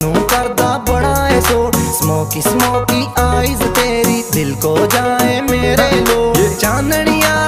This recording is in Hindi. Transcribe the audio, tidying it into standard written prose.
नू करदा बड़ा है सोट, स्मोकी स्मोकी आईज तेरी दिल को जाए मेरे लोग। चांदनी